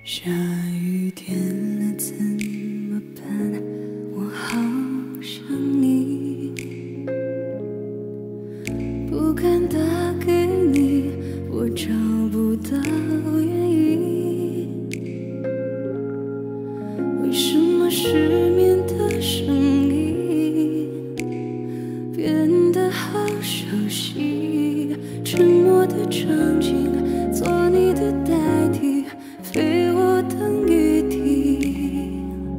下雨天了怎么办？我好想你，不敢打给你，我找不到原因。为什么失眠的声音变得好熟悉？沉默的场景，做你的代替，非我等于敌。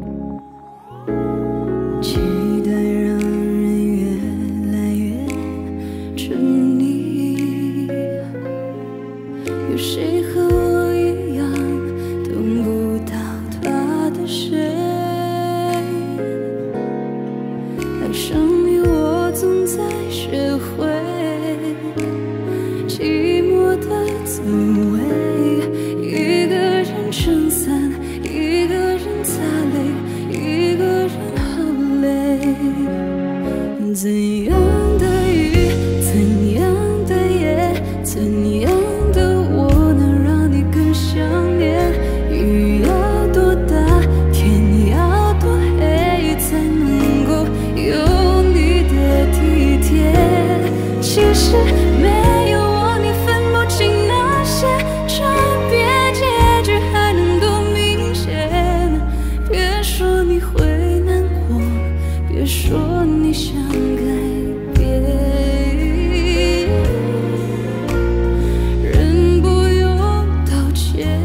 期待让人越来越沉溺，有谁和我一样等不到他的谁？爱上你，我总在学会寂寞的滋味。一个人撑伞，一个人擦泪，一个人好累。怎样的雨，怎样的夜，怎样的我能让你更想念？雨要多大，天要多黑，才能够有你的体贴？其实没有我，你分不清那些差别，结局还能多明显。别说你会难过，别说你想改变，人不用道歉。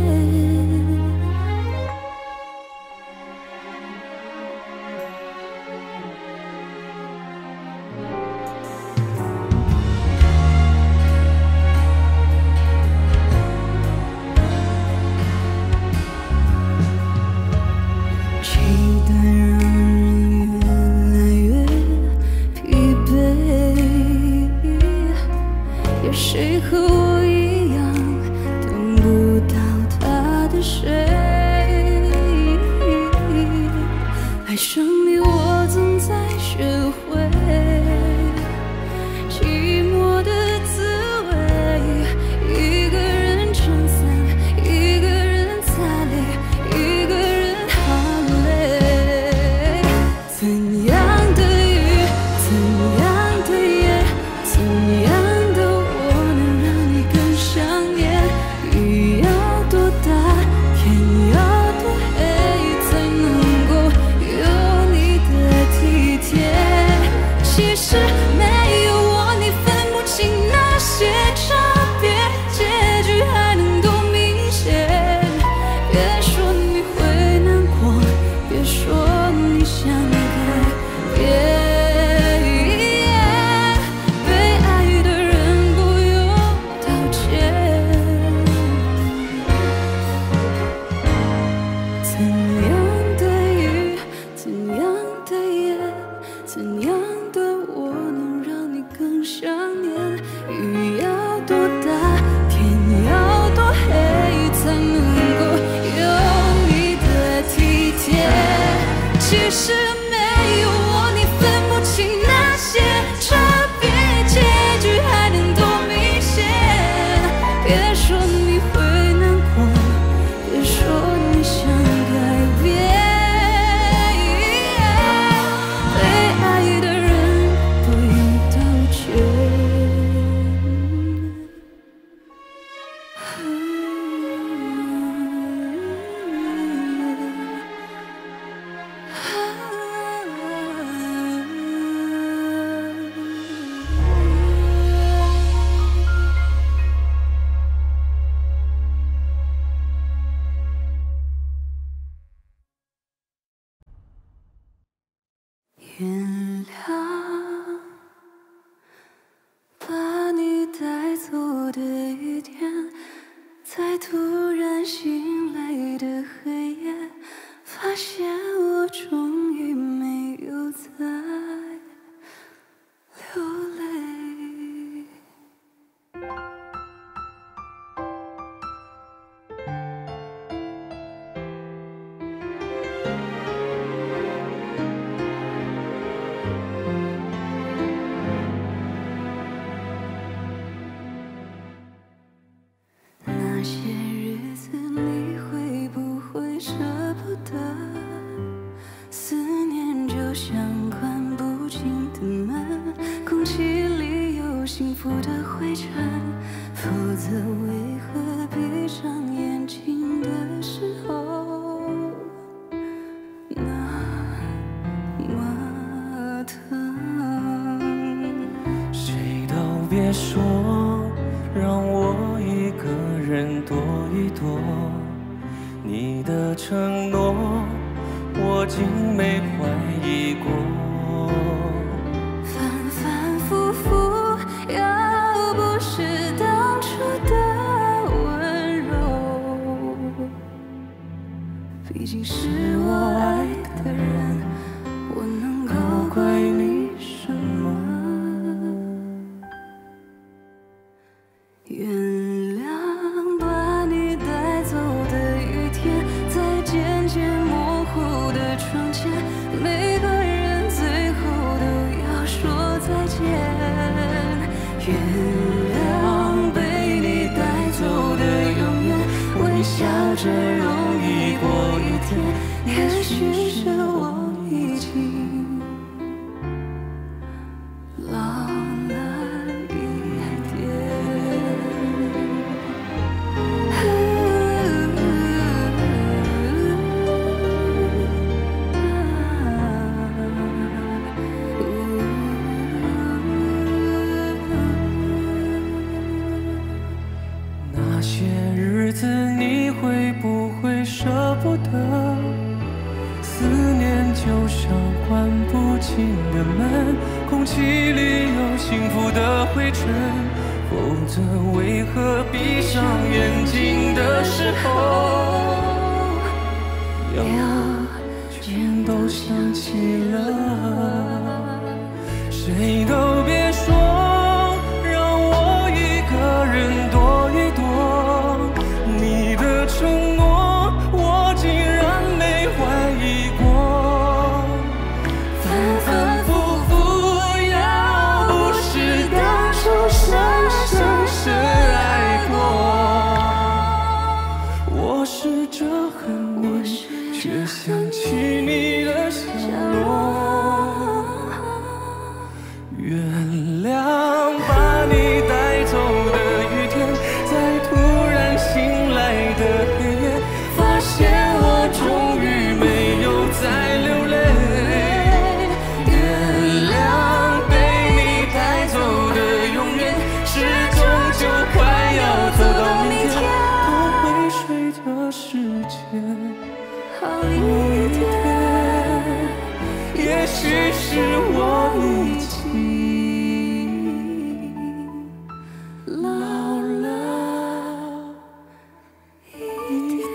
期待让人越来越疲惫，有谁和我一样等不到他的谁？爱上你，我总在学会寂寞的滋味。一个人撑伞，一个人擦泪，一个人好累。怎样的雨，怎样的夜，怎样的我能让你更想念？雨要多大，天要多黑，才能够有你的体贴？其实没有我，你分不清那些差别，结局还能多明显。别说你会难过，别说你想改变。被爱的人不用道歉。怎样的雨，怎样的夜，怎样的我能让你更想念？雨要多大，天要多黑，才能够有你的体贴？其实没有我，你分不清那些差别，结局还能多明显。别说你会难过，别说你想改变。被爱的人不用道歉。原谅把你带走的一天，在突然醒来的黑夜，发现我终于没有再流泪。那些日子里别说，让我一个人躲一躲。你的承诺，我竟没怀疑过。 反反复复，要不是当初的温柔，毕竟是我爱的人，我能够怪你什么？原谅把你带走的雨天，在渐渐模糊的窗前，每个人最后都要说再见。原谅被你带走的永远，微笑着容易过一天，也许是我已经老了一点。 那些日子你会不会舍不得？思念就像关不紧的门，空气里有幸福的灰尘，否则为何闭上眼睛的时候，要全都想起了？谁都别说，让我一个人躲一躲。你的承诺，我竟然没怀疑过。反反复复，要不是当初深爱过，我试着恨你，却想起你的笑容。原谅把你带走的雨天，在突然醒来的黑夜，发现我终于没有再流泪。原谅被你带走的永远，是终究快要走到明天，多会随着时间好一点， 也许是我已经老了一点。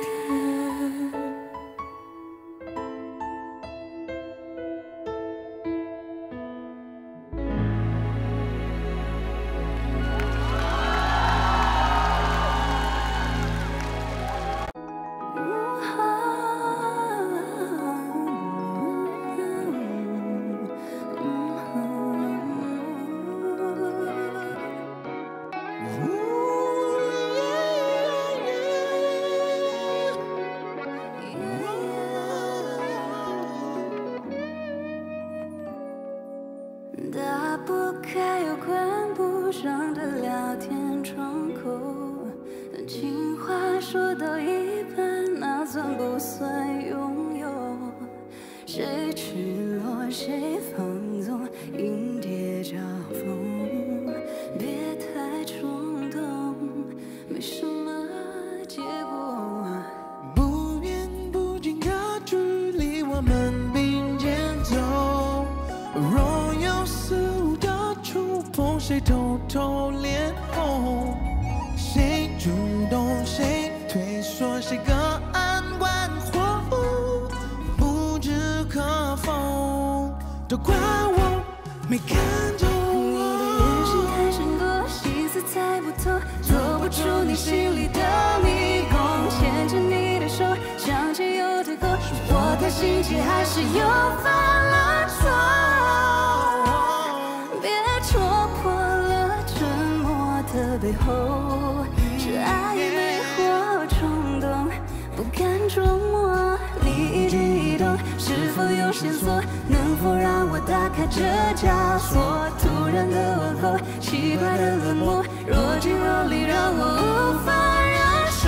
打不开又关不上的聊天窗口，当情话说到一半，那算不算拥有？谁赤裸谁放纵，阴跌交锋，别太冲动，没什么结果。 不远不近的距离，我们并肩走。若有似无的触碰，谁偷偷脸红？谁主动谁退缩，谁隔岸观火，不知可否，都怪我没看透。 你的眼神太闪躲，心思猜不透，做不出你心里的迷宫。牵着你的手，想起又退后，是我太心急，还是又犯了错？别戳破了沉默的背后，是暧昧或冲动，不敢琢磨你一举一动是否有线索，能否让我打开这枷锁？突然的问候，奇怪的冷漠，若即若离，让我无法忍受。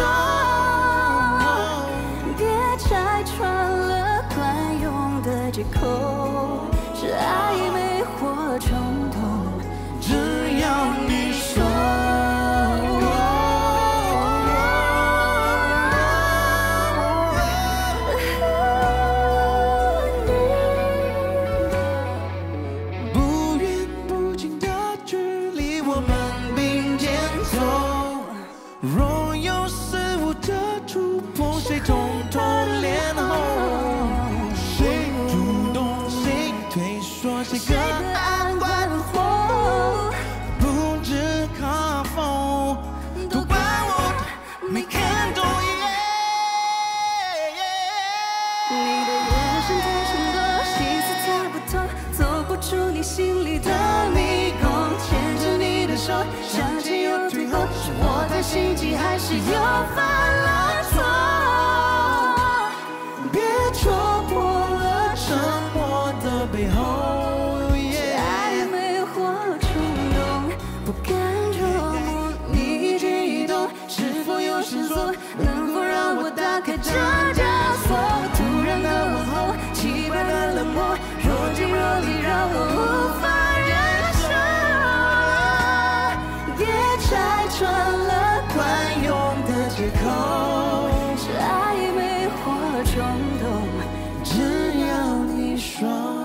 别拆穿了惯用的借口，是暧昧或冲动， 只要你着触碰，谁偷偷脸红？谁主动，谁退缩，谁更爱关火？不知可否，都怪我没看懂。 你的眼神太闪躲，心思猜不透，走不出你心里的迷宫。牵着你的手，向前又退后，是我太心急，还是又犯了错？ 别戳破了沉默的背后。 暧昧或冲动，不敢捉摸你举动，是否有线索？能否让我打开这枷锁？突然的问候，奇怪的冷漠，若即若离，让我无法忍受。别拆穿了惯用的借口，是暧昧或冲动， 只要你说。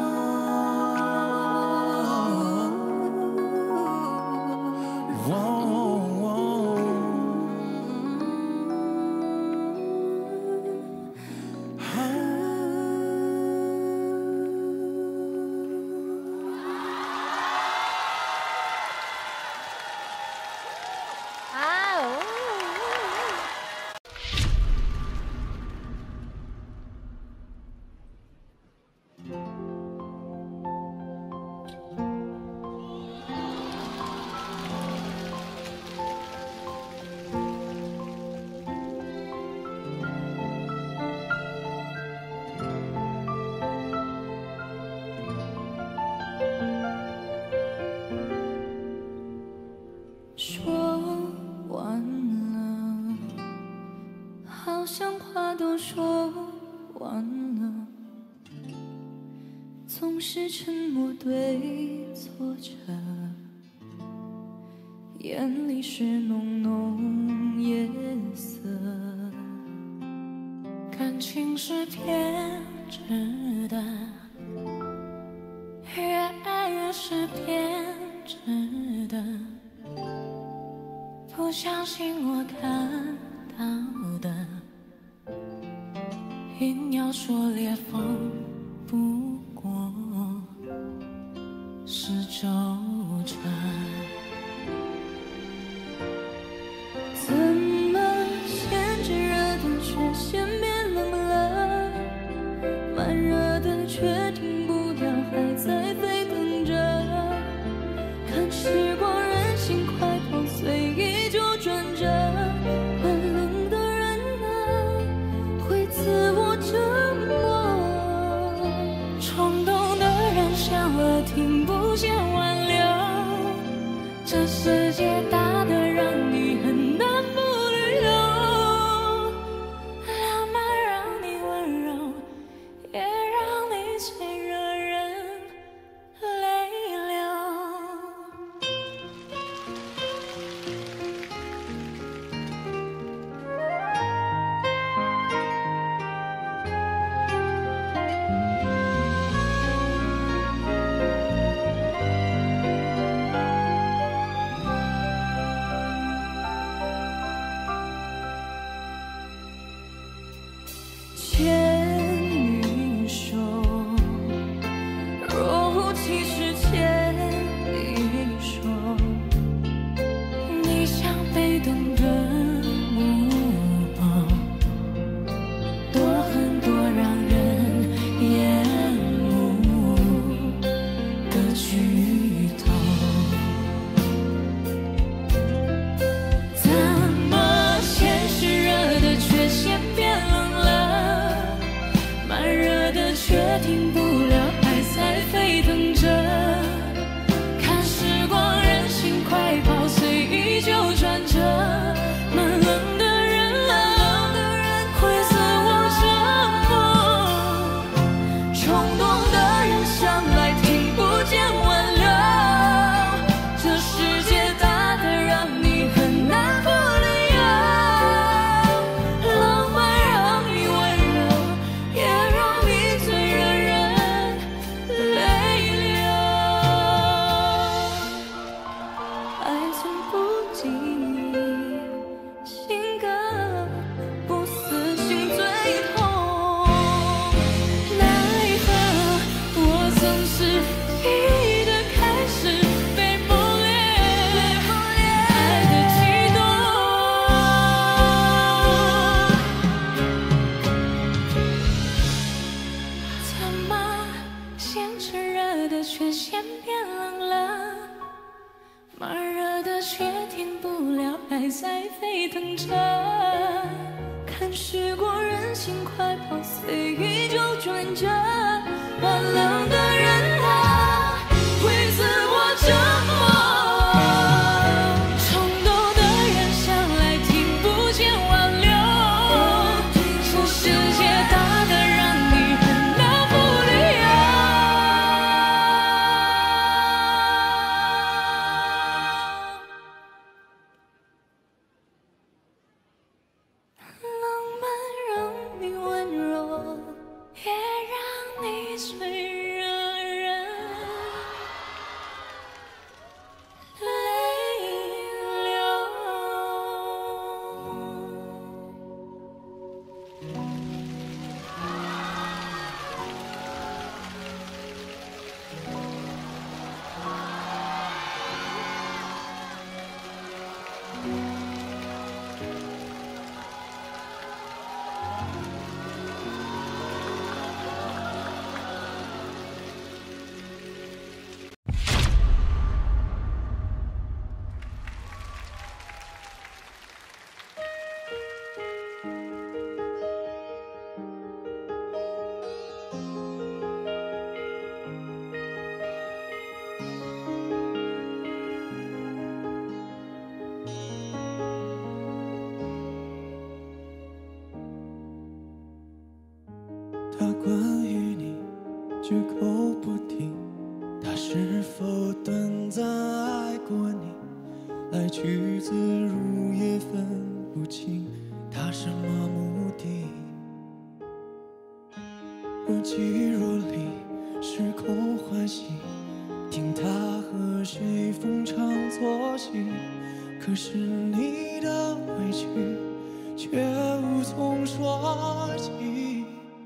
说完了，好像话都说完了，总是沉默对错着，眼里是浓浓夜色。感情是偏执的，越爱越是偏执的。不相信我看到的，硬要说裂缝不过是纠缠。怎么先炙热的却先变冷了，慢热的却停不了，还在沸腾着。看时光任性快跑，随意就转着，寒冷的人啊，会自我折磨。 关于你，绝口不提。他是否短暂爱过你？爱去自如也分不清他什么目的。若即若离，时空欢喜，听他和谁逢场作戏。可是你的委屈却无从说起。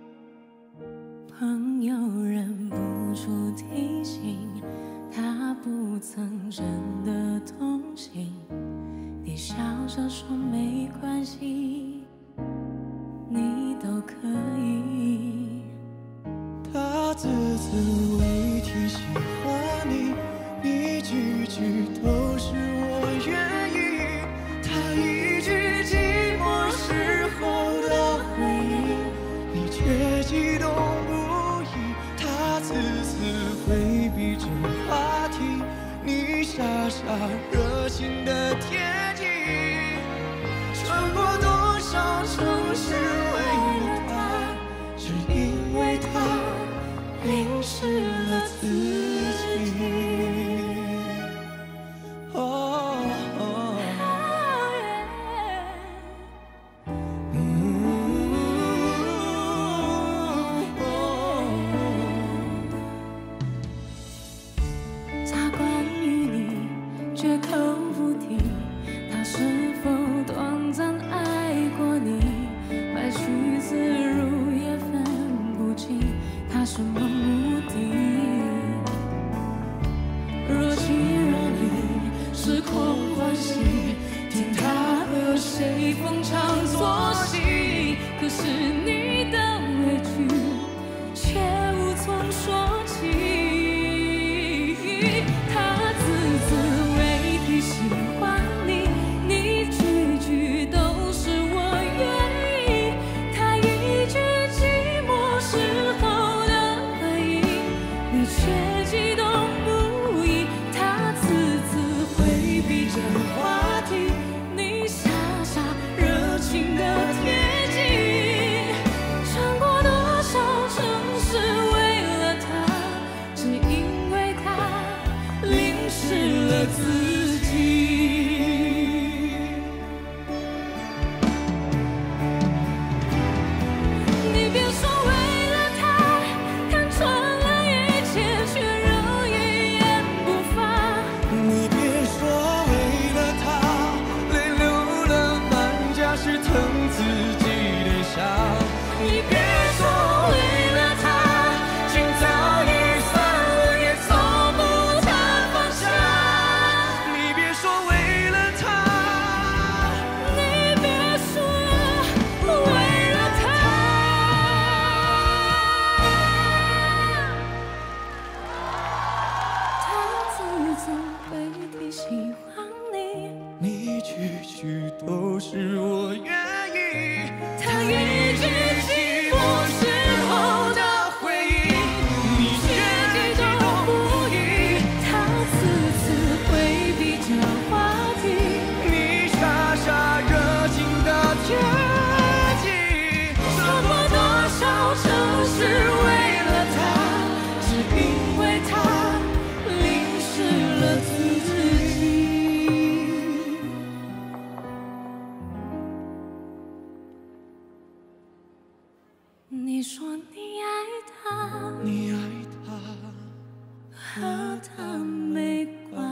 朋友忍不住提醒，他不曾真的同情。你笑着说没关系，你都可以。 他字字未提喜欢你，一句句都是我愿意。他一句寂寞时候的回忆，你却激动不已。他次次回避这话题，你傻傻热情的贴近。穿过多少城市为了他，只因为他淋湿了自己。 他关于你绝口不提，他是否短暂爱过你？来去自如也分不清他什么目的。若即若离，时空欢喜，听他和谁逢场作戏。可是你的委屈却无从说起。他字字未提喜欢你，你句句都是我愿意。他一句寂寞时候的回忆，你却激动不已。他字字回避这话题，你傻傻热情的贴近。穿过多少城市为了他，只因为他淋湿了自己。你别说为了他看穿了一切，却仍一言不发。 你别说为了他泪流了满颊，是疼自己的伤。你别说为了他情早已散了也从不谈放下。你别说为了他， 你别说为了他。他字字未提喜欢你， 你句句都是我愿意。 他一句寂寞时候的回忆，你却激动不已。他次次回避这话题， 你傻傻热情的贴近。 穿过多少城市为了他，只因为他淋湿了自己。你说你爱他， 你爱他， 和他没关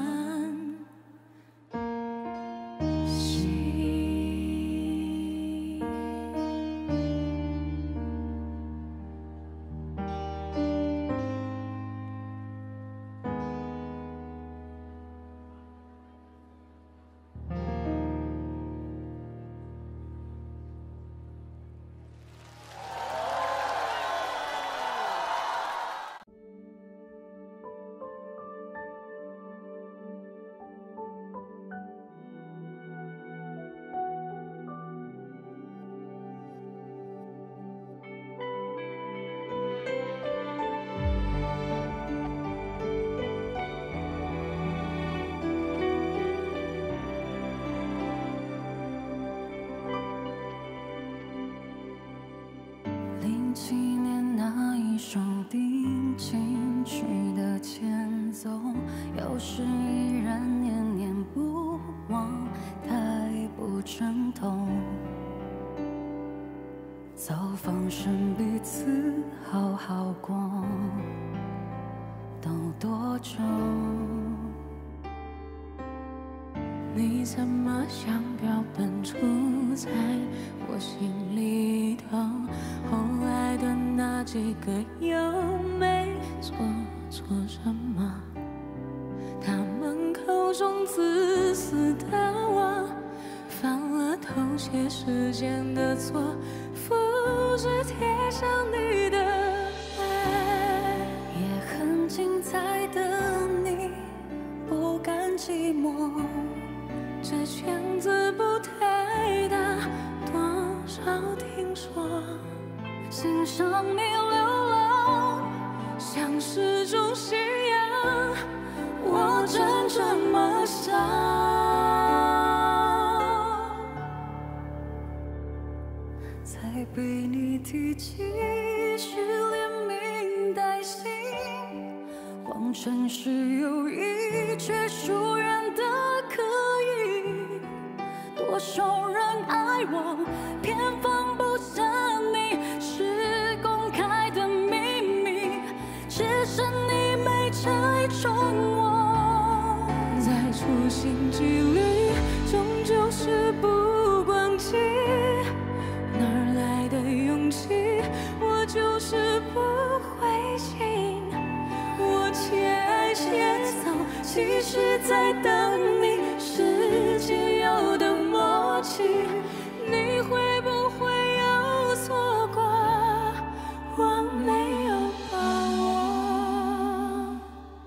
系。07年那手定进曲的前奏，有时依然念念不忘，太不争痛。早放生彼此好好过，都多久？ 你怎么像标本杵在我心里头？后来的那几个又没做错什么？他们口中自私的我，犯了偷窃时间的错，复制贴上你的爱， 也很精彩的你，不甘寂寞。 这圈子不太大，多少听说， 欣赏你流浪， 像是种信仰， 我真这么想。才被你提起，是连名带姓，谎称是友谊，却疏远的可以。多少人爱我，偏放不下你，是公开的秘密，只剩你没猜中我。 在处心积虑，终究是不光彩。哪儿来的勇气？我就是不会信。我且爱且走，其实在等你。世界有的默契，你会不会有错过？我没有把握。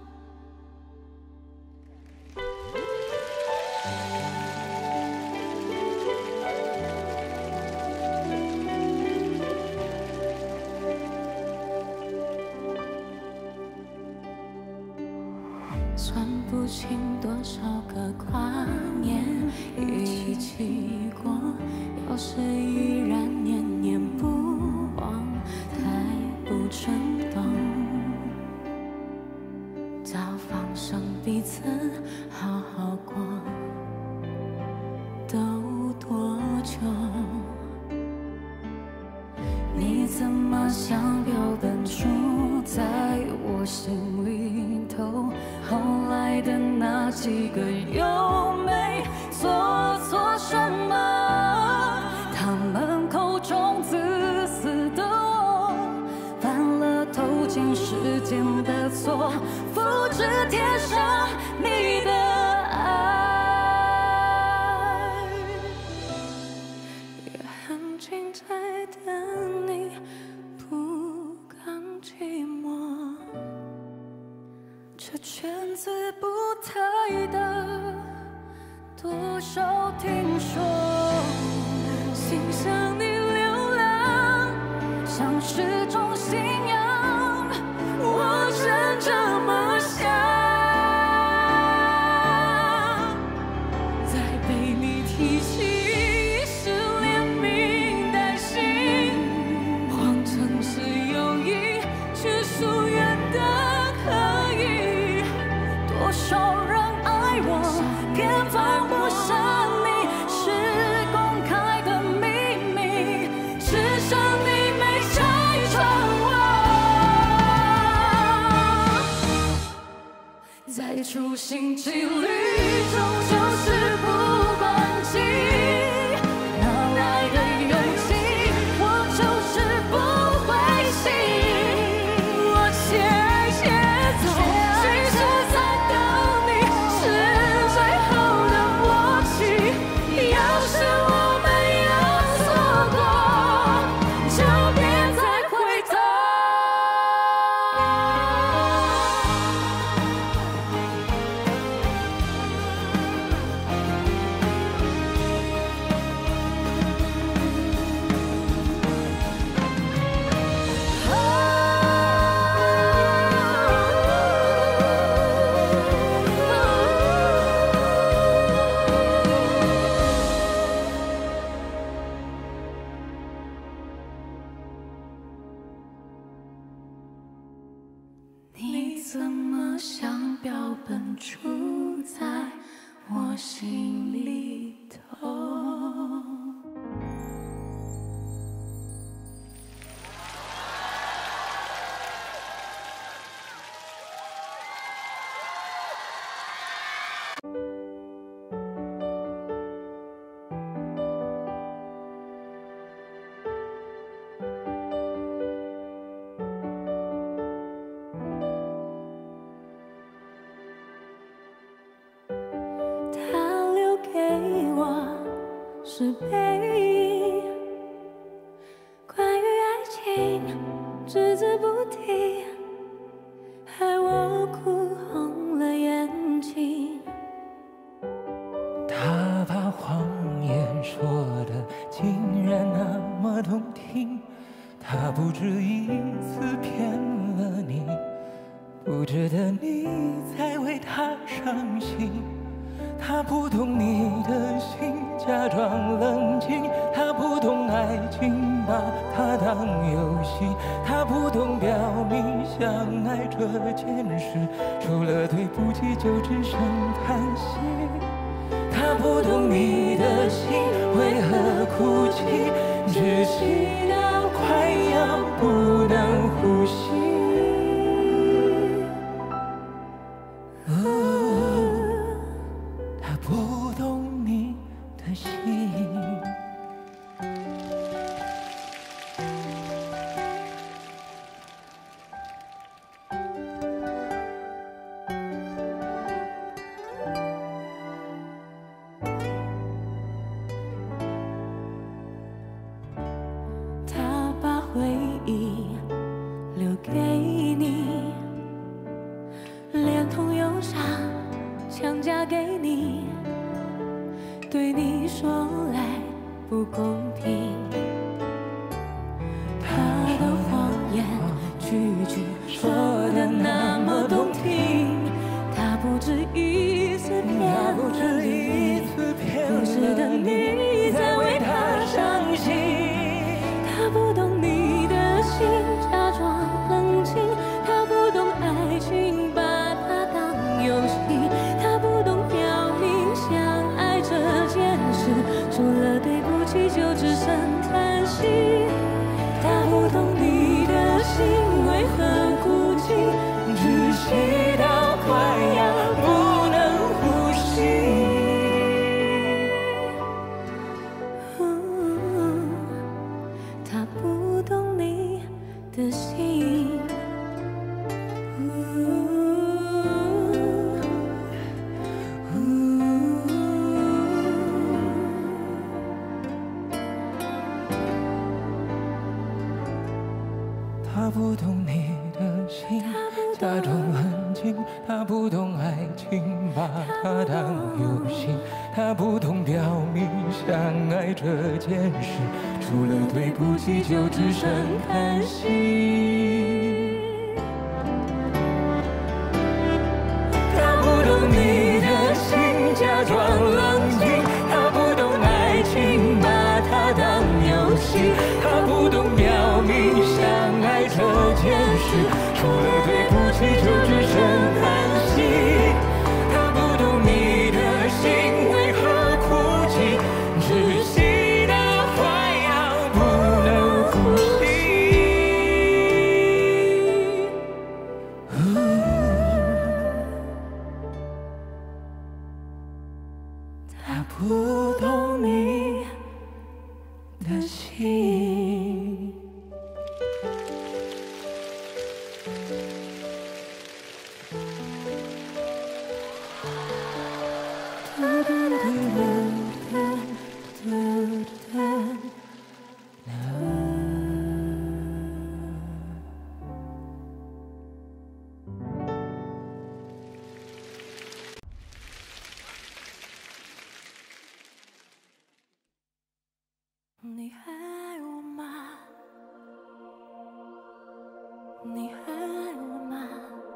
算不清多少个跨年一起过，要是依然念念不忘，太不争动。早放生彼此好好过，都多久？ 你怎么像标本杵在我心里头？后来的那几个又没做错什么？他们口中自私的我，犯了偷进时间的错，复制贴上你的爱， 也很精彩的你，不甘寂寞。 这圈子不太大，多少听说。 欣赏你流浪， 像是种信仰， 我真这么想。再被你提起，是连名带姓，谎称是友谊，却疏远的可以。 多少人爱我，偏放不下你，是怎么像标本住在我心里头？他留给我是背影，关于爱情只字不提，害我哭红了眼睛。 他把谎言说的竟然那么动听，他不止一次骗了你，不值得你再为他伤心。他不懂你的心，假装冷静。他不懂爱情，把它当游戏。他不懂表明相爱这件事，除了对不起就只剩叹息。他不懂你的心为何哭泣，窒息到快要不能呼吸。他不懂你的心。 他把回忆留给你，连同忧伤强加给你，对你说来不公平。他的谎言句句说的那么动听，他不止一次骗了你，不值得你再为他伤心。他不懂你的心，假装冷静。他不懂爱情，把它当游戏。他不懂表明相爱这件事，除了对不起就只剩叹息。他不懂你的心为何哭泣，窒息到快要不能呼吸。他不懂你的心。 他不懂你的心，假装冷静。他不懂爱情，把它当游戏。他不懂表明相爱这件事，除了对不起就只剩叹息。他不懂你的心，假装冷静。他不懂爱情，把它当游戏。他不懂表明相爱这件事，除了对不起就只剩叹息。他不懂你的心为何哭泣，窒息到快要不能呼吸。他不懂你的心。 你爱我吗？你爱我吗？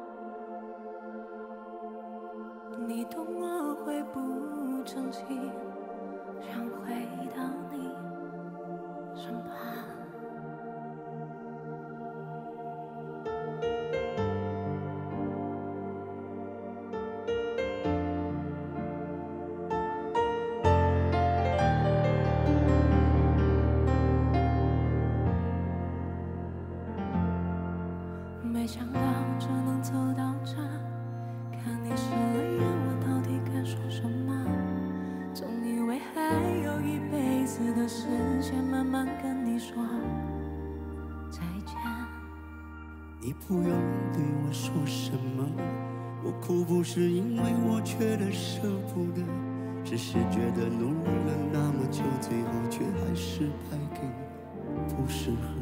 你懂我会不争气，想回到你身旁。 没想到只能走到这，看你湿了眼，我到底该说什么？总以为还有一辈子的时间，慢慢跟你说再见。 你不用对我说什么，我哭不是因为我觉得舍不得，只是觉得努力了那么久，最后却还是败给不适合。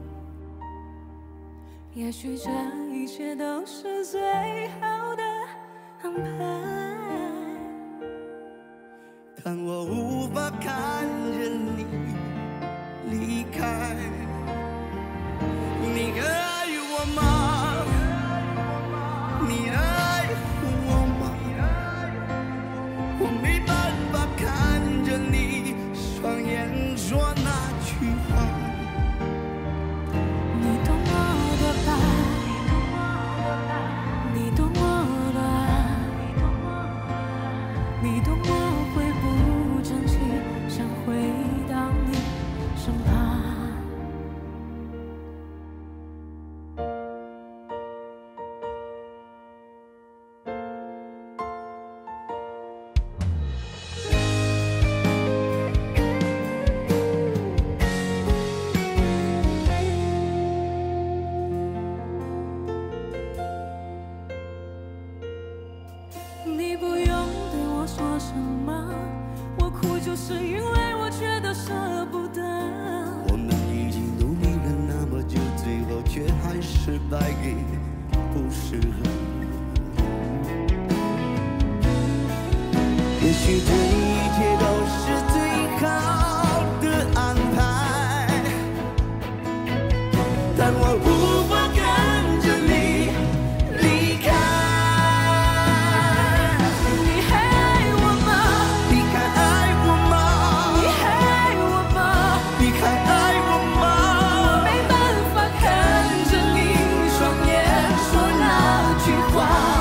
也许这一切都是最好的安排， 但我无法看着你离开。你还爱我吗？你爱我吗？我没办法看着你双眼说那句话。 你懂我的白，你懂我的爱，你懂我会不争气，想回到你身旁。你不用对我说什么，我哭就是因为我觉得舍不得。 我们已经努力了那么久，最后却还是败给不适合。也许这一切都是最好的安排，但我无法跟着你离开。 你还爱我吗？ 你还爱我吗？ 你还爱我吗？ 你还爱我吗？ 没办法看着你双眼说那句话。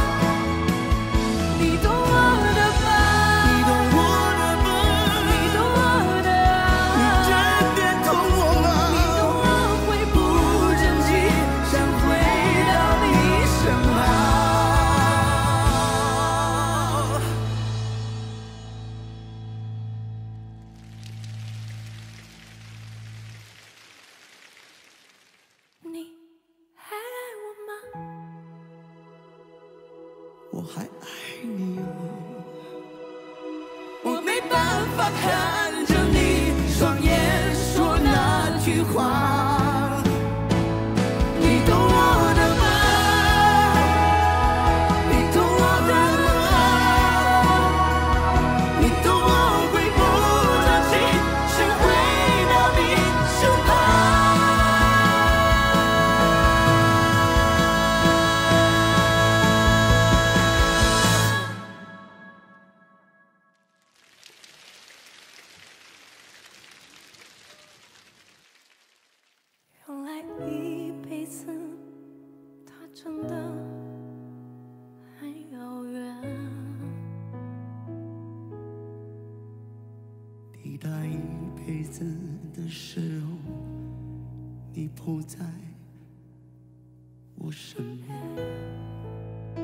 你懂我的白， 你懂我的笨， 你懂我的你爱， 真的懂我吗？ 你懂我会不争气，想回到你身旁。你还爱我吗？ 我还爱你啊！我没办法看着你双眼说那句话。你懂我的笨，你懂我的爱，你懂我会不争气，想回到你身旁。 原来一辈子，它真的很遥远。 抵达一辈子的时候，你不在我身边。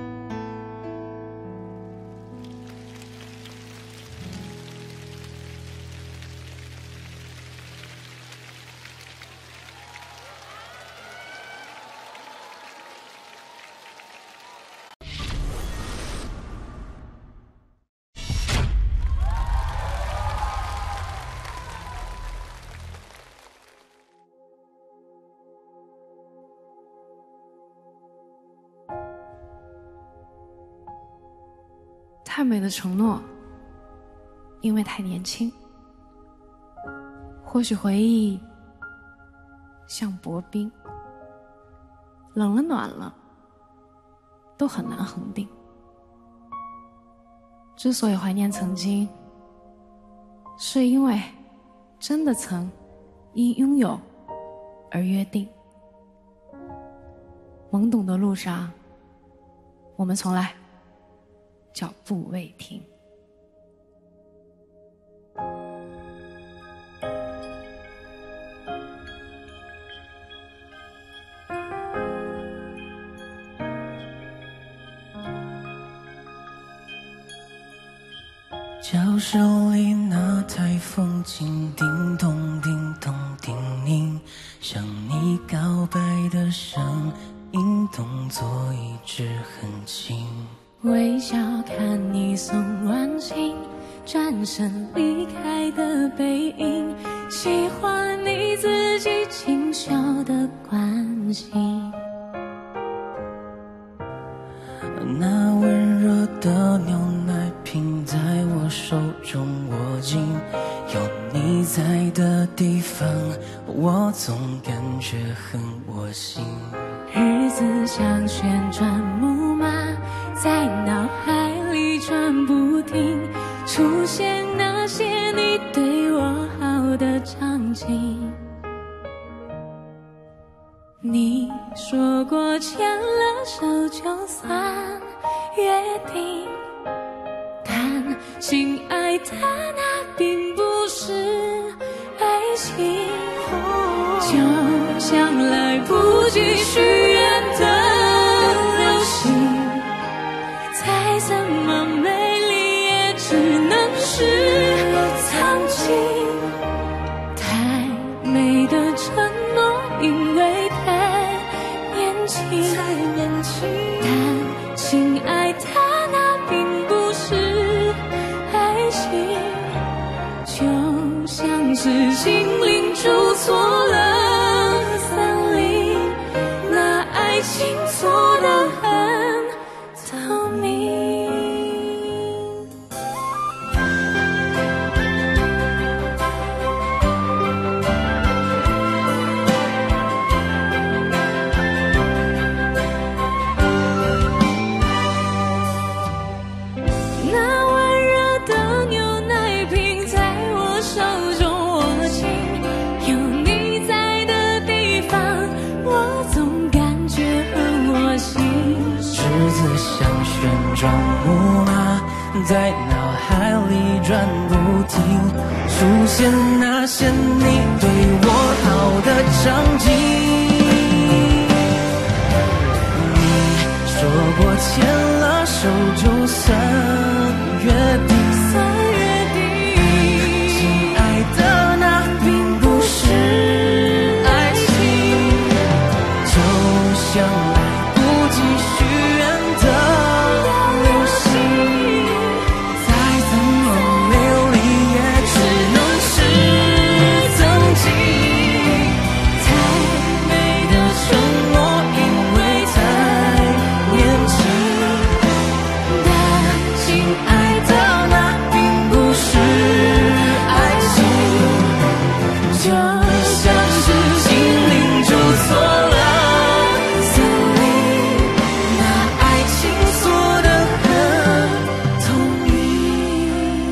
太美的承诺，因为太年轻。或许回忆像薄冰，冷了暖了，都很难恒定。之所以怀念曾经，是因为真的曾因拥有而约定。懵懂的路上，我们从来脚步未停。 教室里那台风琴叮咚叮咚叮咛，向你告白的声音，动作一直很轻。 微笑看你送完信，转身离开的背影，喜欢你自己轻笑的关心。 那温热的牛奶瓶在我手中握紧，有你在的地方，我总感觉很窝心。 日子像旋转木马，在脑海里转不停，出现那些你对我好的场景。你说过牵了手就算约定，但亲爱的，那并不是爱情。就像来不及许愿的流星，再怎么美丽也只能是曾经。太美的承诺，因为太年轻，但亲爱的，那并不是爱情。就像是精灵住错了森林，那爱情错得很透明。那温热的牛奶瓶在我手中握紧，有你在的地方，我总感觉很窝心。 日子像旋转木马，在脑海里转不停，出现那些你对我好的场景。你说过牵了手就算约定，亲爱的，那并不是爱情。就像来不及许愿的流星，再怎么美丽也只能是曾经。 太美的承诺，因为太年轻，但亲爱的，那并不是爱情。就像是精灵住错了森林，那爱情错得很透明。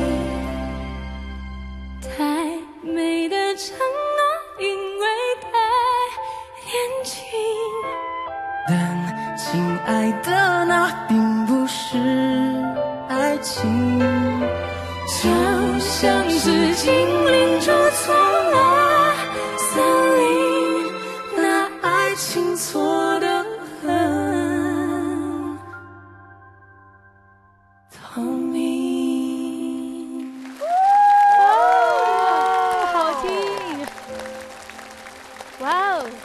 太美的承诺，因为太年轻。 但亲爱的，那并不是爱情。 就像是精灵住错了森林，那爱情错得很透明。 好听！哇哦！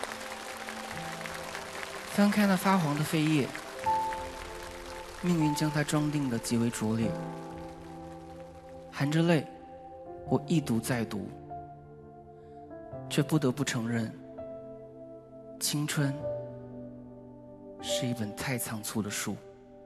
翻开那发黄的扉页，命运将它装订得极为拙劣。含着泪，我一读再读，却不得不承认，青春是一本太仓促的书。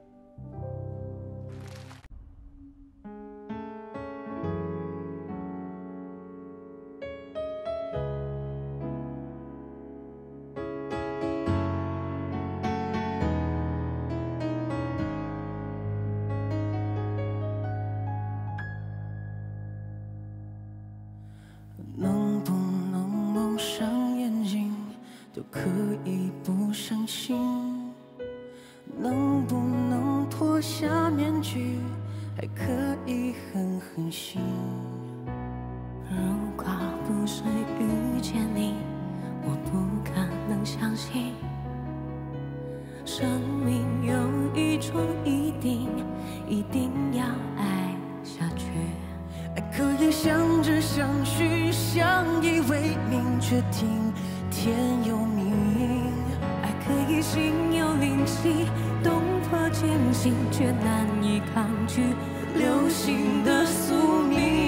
能不能蒙上眼睛，都可以不伤心？能不能脱下面具，还可以很狠心？ 如果不是遇见你，我不可能相信生命有一种一定要爱下去。 却听天由命。 爱可以心有灵犀，动魄艰辛，却难以抗拒流星的宿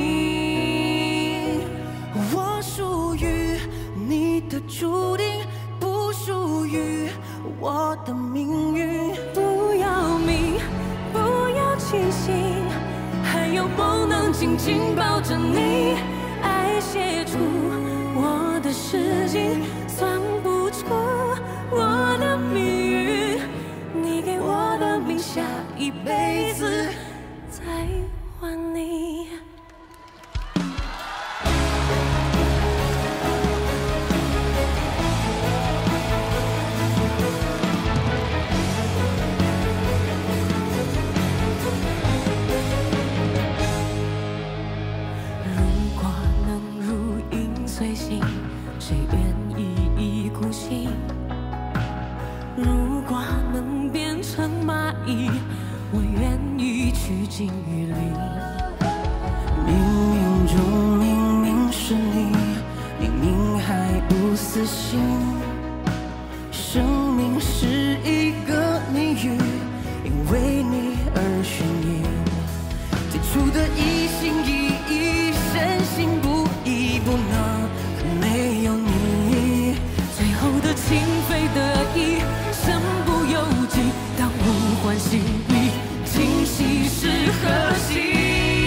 命。 我属于你的注定，不属于我的命运。 不要命，不要清醒，还有梦能紧紧抱着你。爱写出我的诗经，算不出我的命运。你给我的名下，一辈子再还你。随心，谁愿意一孤行？如果能变成蚂蚁，我愿意趋近于零。 冥冥中明明是你，明明还不死心。生命是一个谜语，因为你而眩晕。最初的一心一意，深信不疑，不能没有你。 最后的情非得已，身不由己，当无欢喜意，今夕是何夕？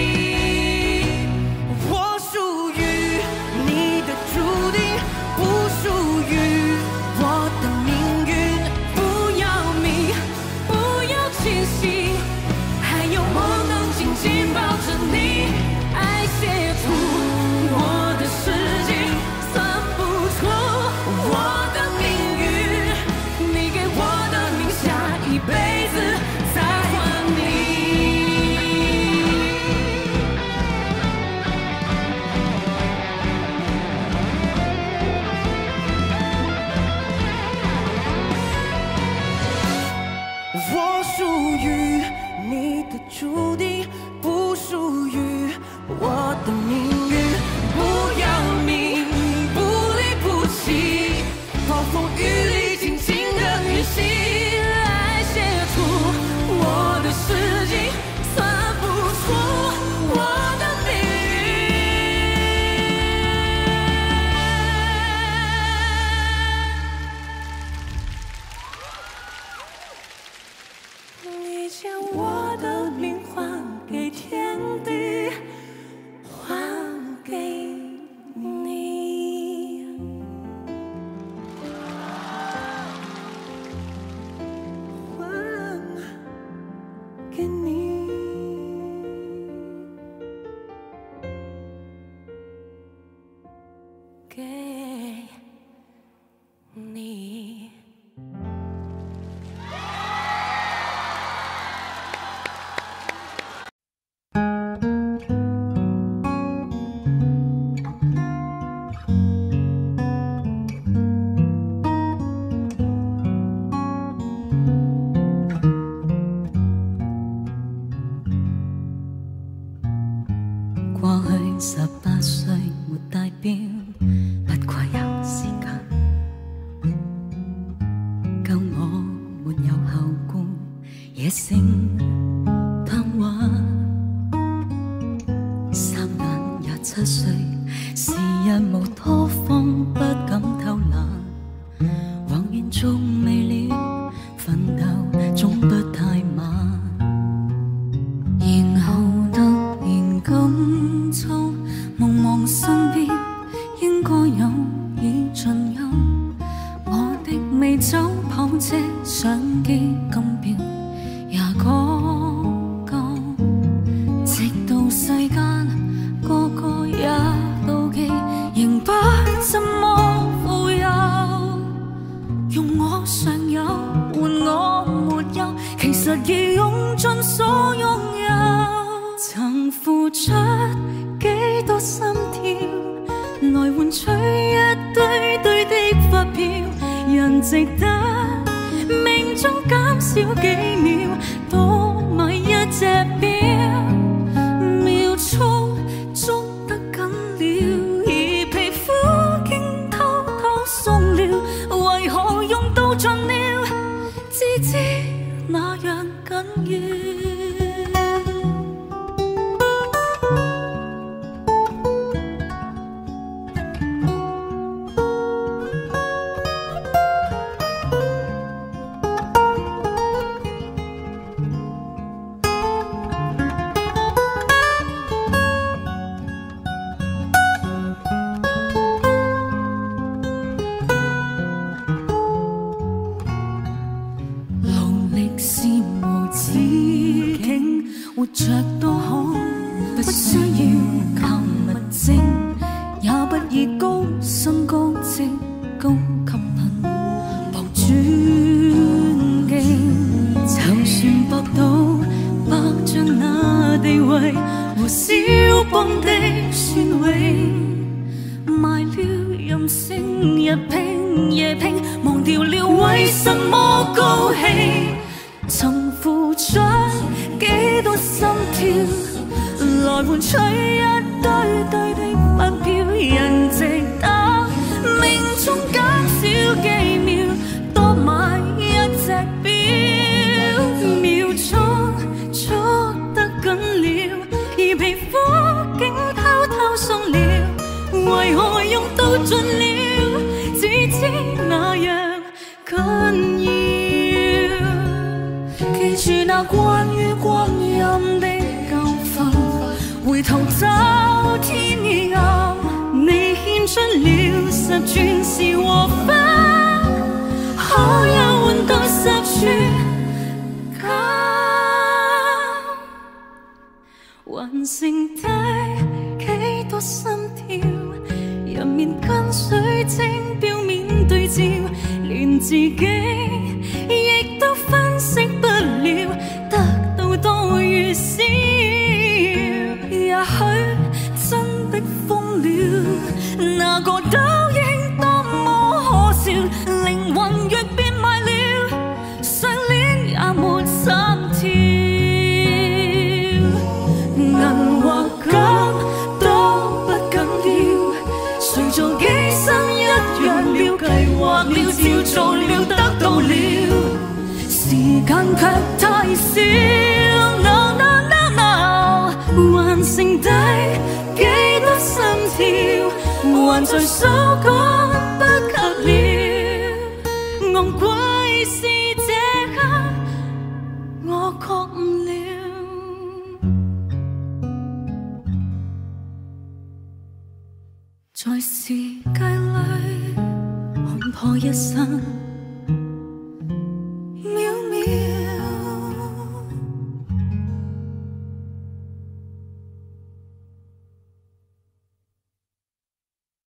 我属于你的注定，不属于我的命运。 不要命，不要清醒，还有梦能紧紧抱着你。爱写出我的诗经，算不出我的命运。你给我的名下，一辈子再还你。 我属于你的注定，不属于我的命运。 不要命，不离不弃，暴风雨里静静的运行。爱写出我的诗经，算不出我的命运。你将我的命还给天地，还给你， 还给你。 给你。 過去18歲沒戴錶，不過有時間，夠我沒有後顧，野性貪玩。3眼27歲，時日無多方，不敢偷懶，橫言仲未了，奮鬥總不太晚。然後突然感觸，茫茫身邊應該有已盡有，我的美酒跑車相機金錶也講究，直到世間個個也妒忌，仍不怎麼富有。用我尚有換我沒有，其實已用盡所擁有。曾付出幾多心跳，來換取一堆堆的發票，人值得命中減少幾秒，多買一隻錶，秒速捉得緊了，而皮膚經偷盡了，只知那樣緊要。活着都可，不需要靠物證，也不以高薪高職高級貧博尊敬。就算博到百丈那地位和蕭邦的尊榮，賣了任性，日拼夜拼，忘掉了為什麼高興。曾付出幾多心跳，來換取一堆堆的發票，人值得命中減少幾秒，多買一隻錶，秒速捉得緊了，而皮膚竟偷偷鬆了，為何用到盡了，只知那樣緊要。記住那關於光陰的教訓，回頭找天暗，你獻出了10鑽石和花，可有換到10寸金，還剩低幾多心跳，入面跟水晶表面對照，連自己亦都分析不了，得到多與少，也許真的瘋了，那個倒影多麼可笑，靈魂若變賣了，相戀也沒心跳，銀或金都不緊要，誰做機心一樣了，計劃了，照做了，得到了。時間卻太少 ，no no no no， 還剩低幾多心跳，還在數講不及了，昂貴是這刻，我覺悟了，在世界裏看破一生。